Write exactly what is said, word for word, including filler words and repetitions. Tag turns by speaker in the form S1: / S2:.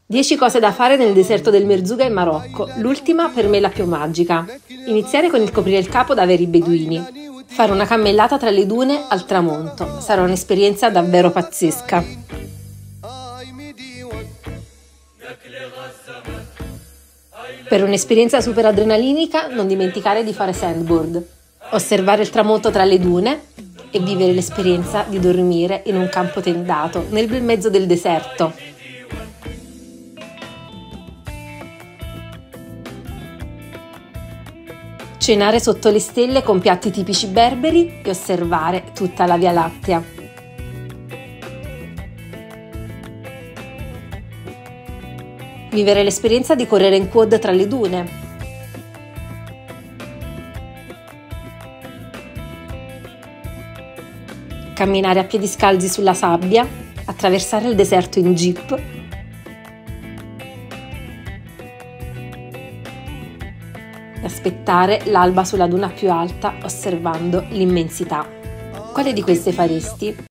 S1: dieci cose da fare nel deserto del Merzouga in Marocco, l'ultima per me la più magica. Iniziare con il coprire il capo da veri beduini. Fare una cammellata tra le dune al tramonto. Sarà un'esperienza davvero pazzesca. Per un'esperienza super adrenalinica non dimenticare di fare sandboard, osservare il tramonto tra le dune e vivere l'esperienza di dormire in un campo tendato nel bel mezzo del deserto. Cenare sotto le stelle con piatti tipici berberi e osservare tutta la Via Lattea. Vivere l'esperienza di correre in quad tra le dune. Camminare a piedi scalzi sulla sabbia, attraversare il deserto in jeep. Aspettare l'alba sulla duna più alta osservando l'immensità. Quale di queste faresti?